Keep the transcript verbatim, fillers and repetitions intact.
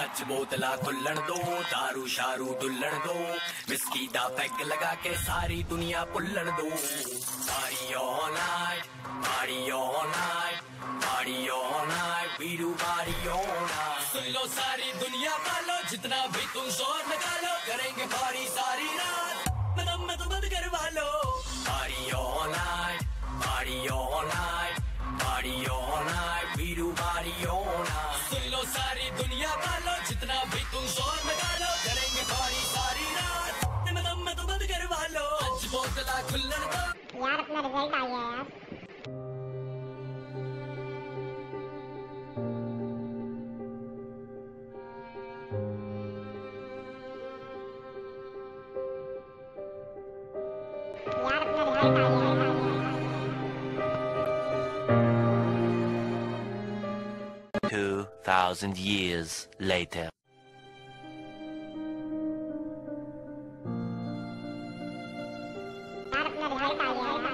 अच बोतला खुल्लन दो, दारू शारू डुल्लन दो, विस्की दा पैग लगा के सारी दुनिया पुल्लन दो। Party all night, party all night, party all night, we do party all night. सुन लो सारी दुनिया वालों, जितना भी तुम जोर निकालो, करेंगे पार्टी सारी रात, मतलब मैं तो बंद करवा लो। Party all night, party all night, party all night, we do party all night. सुन लो सारी दुनिया वालों, जितना भी तुम जोर निकालो, करेंगे पार्टी सारी रात, मतलब मैं तो बंद करवा लो। अच बोतला खुल्लन दो। यार अपना रिजल्ट आ गया यार। यार अपना रिजल्ट आ गया है। Two thousand years later. यार अपना रिजल्ट आ गया है।